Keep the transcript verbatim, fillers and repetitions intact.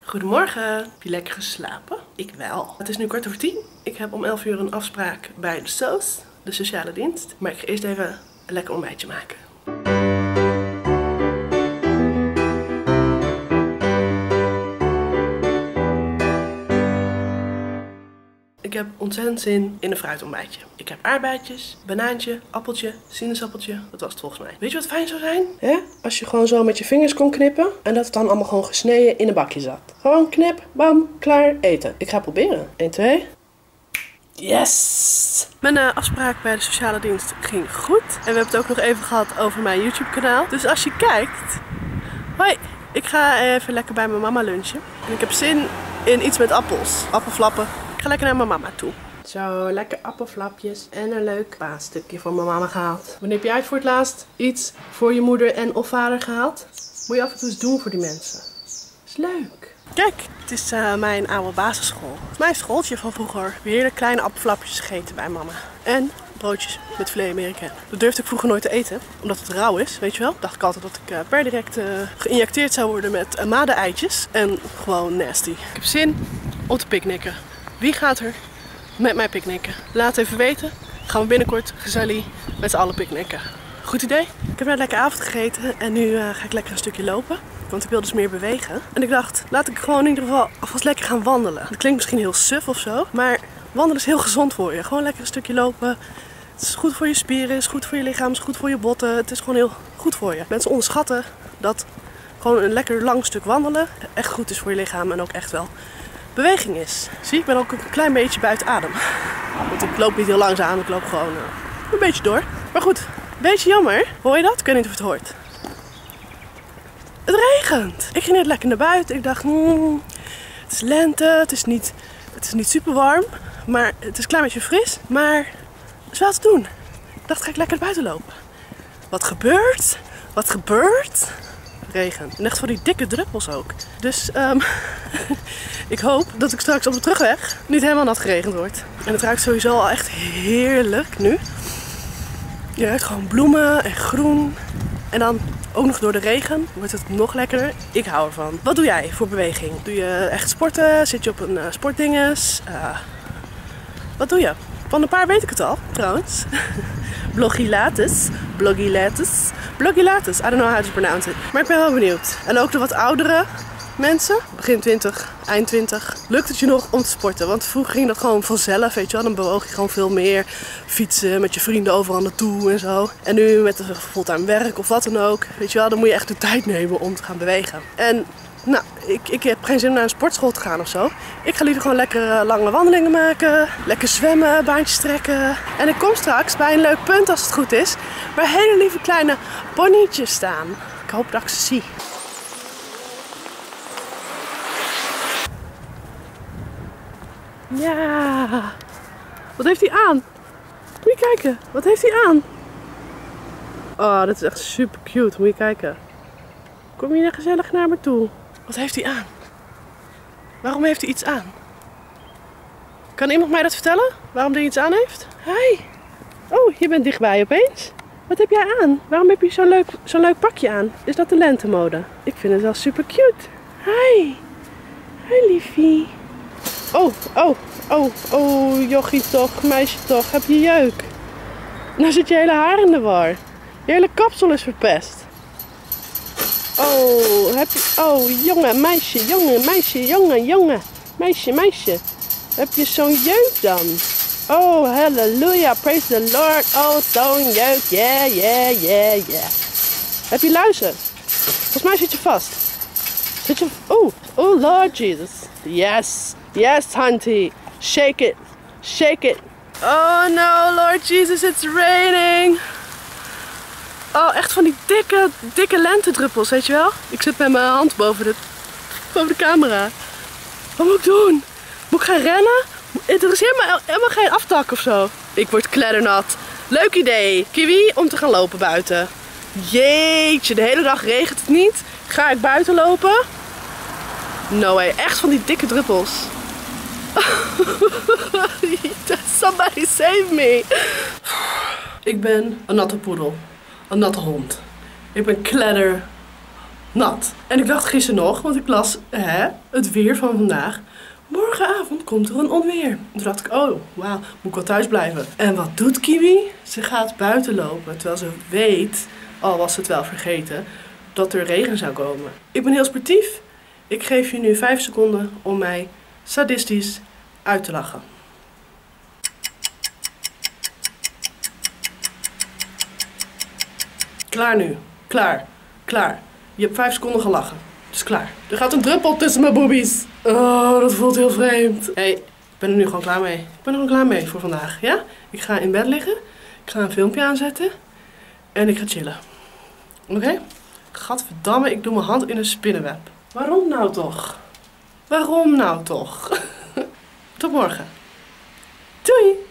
Goedemorgen. Heb je lekker geslapen? Ik wel. Het is nu kwart over tien. Ik heb om elf uur een afspraak bij de S O S, de sociale dienst. Maar ik ga eerst even een lekker ontbijtje maken. Ik heb ontzettend zin in een fruitontbijtje. Ik heb aardbeidjes, banaantje, appeltje, sinaasappeltje. Dat was het volgens mij. Weet je wat fijn zou zijn? Hè? Als je gewoon zo met je vingers kon knippen en dat het dan allemaal gewoon gesneden in een bakje zat. Gewoon knip, bam, klaar, eten. Ik ga proberen. één, twee. Yes! Mijn uh, afspraak bij de sociale dienst ging goed. En we hebben het ook nog even gehad over mijn YouTube kanaal. Dus als je kijkt... Hoi! Ik ga even lekker bij mijn mama lunchen. En ik heb zin in iets met appels. Appelflappen. Ik ga lekker naar mijn mama toe. Zo, lekker appelflapjes en een leuk paasstukje voor mijn mama gehaald. Wanneer heb jij het voor het laatst iets voor je moeder en of vader gehaald? Moet je af en toe eens doen voor die mensen. Is leuk. Kijk, het is uh, mijn oude basisschool. Het is mijn schooltje van vroeger. Heerlijk kleine appelflapjes gegeten bij mama. En broodjes met filet americain. Dat durfde ik vroeger nooit te eten, omdat het rauw is, weet je wel. Dacht ik altijd dat ik uh, per direct uh, geïnjecteerd zou worden met uh, made-eitjes. En gewoon nasty. Ik heb zin om te picknicken. Wie gaat er met mij picknicken? Laat even weten. Gaan we binnenkort gezellig met z'n allen picknicken. Goed idee? Ik heb net lekker avond gegeten en nu uh, ga ik lekker een stukje lopen. Want ik wil dus meer bewegen. En ik dacht, laat ik gewoon in ieder geval alvast lekker gaan wandelen. Dat klinkt misschien heel suf of zo, maar wandelen is heel gezond voor je. Gewoon lekker een stukje lopen. Het is goed voor je spieren, het is goed voor je lichaam, het is goed voor je botten. Het is gewoon heel goed voor je. Mensen onderschatten dat gewoon een lekker lang stuk wandelen echt goed is voor je lichaam en ook echt wel beweging is. Zie, ik ben ook een klein beetje buiten adem. Want ik loop niet heel langzaam, ik loop gewoon uh, een beetje door. Maar goed, een beetje jammer. Hoor je dat? Ik weet niet of je het hoort. Het regent. Ik ging net lekker naar buiten. Ik dacht, hmm, het is lente, het is niet, het is niet super warm. Maar het is een klein beetje fris. Maar het is wel te doen. Ik dacht, ga ik lekker naar buiten lopen. Wat gebeurt? Wat gebeurt? Regen. En echt voor die dikke druppels ook. Dus um, ik hoop dat ik straks op de terugweg niet helemaal nat geregend wordt. En het ruikt sowieso al echt heerlijk nu. Je ruikt gewoon bloemen en groen. En dan ook nog door de regen wordt het nog lekkerder. Ik hou ervan. Wat doe jij voor beweging? Doe je echt sporten? Zit je op een uh, sportdinges? Uh, wat doe je? Van een paar weet ik het al, trouwens. Blogilatus. Blogilatus. Blogilatus. I don't know how to pronounce it. Maar ik ben wel benieuwd. En ook de wat oudere mensen, begin twintig, eind twintig, lukt het je nog om te sporten? Want vroeger ging dat gewoon vanzelf, weet je wel. Dan bewoog je gewoon veel meer. Fietsen, met je vrienden overal naartoe en zo. En nu met een fulltime werk of wat dan ook, weet je wel, dan moet je echt de tijd nemen om te gaan bewegen. En nou, ik, ik heb geen zin om naar een sportschool te gaan of zo. Ik ga liever gewoon lekker lange wandelingen maken. Lekker zwemmen, baantjes trekken. En ik kom straks bij een leuk punt als het goed is. Waar hele lieve kleine ponytjes staan. Ik hoop dat ik ze zie. Ja. Wat heeft hij aan? Moet je kijken. Wat heeft hij aan? Oh, dit is echt super cute. Moet je kijken. Kom je nou gezellig naar me toe? Wat heeft hij aan? Waarom heeft hij iets aan? Kan iemand mij dat vertellen? Waarom hij iets aan heeft? Hi. Oh, je bent dichtbij opeens. Wat heb jij aan? Waarom heb je zo'n leuk, zo'n leuk pakje aan? Is dat de lentemode? Ik vind het wel super cute. Hi. Hi, liefie. Oh, oh, oh, oh, jochie toch, meisje toch. Heb je jeuk? Nou zit je hele haar in de war. Je hele kapsel is verpest. Oh, heb je... Oh, jongen, meisje, jongen, meisje, jongen, jongen. Meisje, meisje. Heb je zo'n jeuk dan? Oh, halleluja, praise the Lord. Oh, zo'n jeuk, yeah, yeah, yeah, yeah. Heb je luizen? Volgens mij zit je vast. Zit je... Oh, oh, Lord Jesus. Yes, yes, hunty. Shake it, shake it. Oh no, Lord Jesus, it's raining. Oh, echt van die dikke, dikke lentedruppels, weet je wel? Ik zit met mijn hand boven de, boven de camera. Wat moet ik doen? Moet ik gaan rennen? Er is helemaal, helemaal geen aftak of zo. Ik word kleddernat. Leuk idee. Kiwi, om te gaan lopen buiten. Jeetje, de hele dag regent het niet. Ga ik buiten lopen? No way, echt van die dikke druppels. Somebody save me. Ik ben een natte poedel. Een natte hond. Ik ben kledder nat. En ik dacht gisteren nog, want ik las hè, het weer van vandaag. Morgenavond komt er een onweer. Toen dacht ik, oh wauw, moet ik wel thuis blijven. En wat doet Kiwi? Ze gaat buiten lopen, terwijl ze weet, al was het wel vergeten, dat er regen zou komen. Ik ben heel sportief. Ik geef je nu vijf seconden om mij sadistisch uit te lachen. Klaar nu. Klaar. Klaar. Je hebt vijf seconden gelachen. Het is klaar. Er gaat een druppel tussen mijn boobies. Oh, dat voelt heel vreemd. Hé, hey, ik ben er nu gewoon klaar mee. Ik ben er gewoon klaar mee voor vandaag. Ja? Ik ga in bed liggen. Ik ga een filmpje aanzetten. En ik ga chillen. Oké? Okay? Gadverdamme, ik doe mijn hand in een spinnenweb. Waarom nou toch? Waarom nou toch? Tot morgen. Doei!